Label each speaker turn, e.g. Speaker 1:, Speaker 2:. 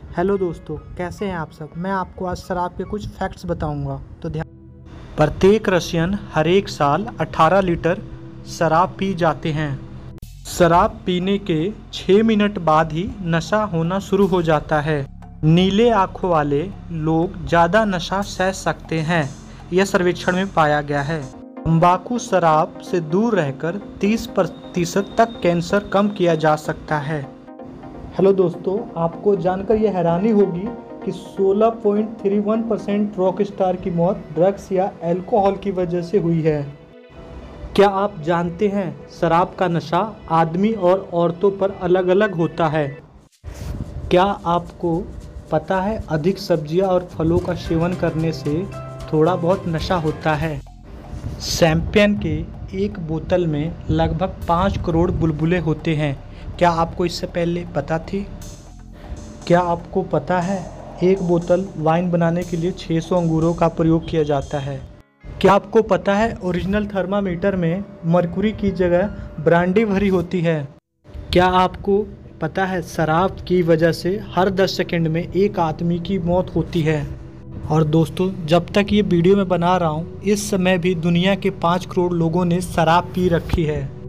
Speaker 1: Hello दोस्तों, कैसे हैं आप सब। मैं आपको आज शराब के कुछ फैक्ट्स बताऊंगा। तो ध्यान। प्रत्येक रशियन हर एक साल 18 लीटर शराब पी जाते हैं। शराब पीने के 6 मिनट बाद ही नशा होना शुरू हो जाता है। नीले आंखों वाले लोग ज़्यादा नशा सह सकते हैं, यह सर्वेक्षण में पाया गया है। तंबाकू शराब से दूर रहकर 30% तक कैंसर कम किया जा सकता है। हेलो दोस्तों, आपको जानकर यह हैरानी होगी कि 16.31% रॉक स्टार की मौत ड्रग्स या अल्कोहल की वजह से हुई है। क्या आप जानते हैं शराब का नशा आदमी और औरतों पर अलग अलग होता है। क्या आपको पता है अधिक सब्जियां और फलों का सेवन करने से थोड़ा बहुत नशा होता है। शैंपेन के एक बोतल में लगभग 5 करोड़ बुलबुले होते हैं। क्या आपको इससे पहले पता थी। क्या आपको पता है एक बोतल वाइन बनाने के लिए 600 अंगूरों का प्रयोग किया जाता है। क्या आपको पता है ओरिजिनल थर्मामीटर में मरकुरी की जगह ब्रांडी भरी होती है। क्या आपको पता है शराब की वजह से हर 10 सेकंड में एक आदमी की मौत होती है। और दोस्तों, जब तक ये वीडियो मैं बना रहा हूँ इस समय भी दुनिया के 5 करोड़ लोगों ने शराब पी रखी है।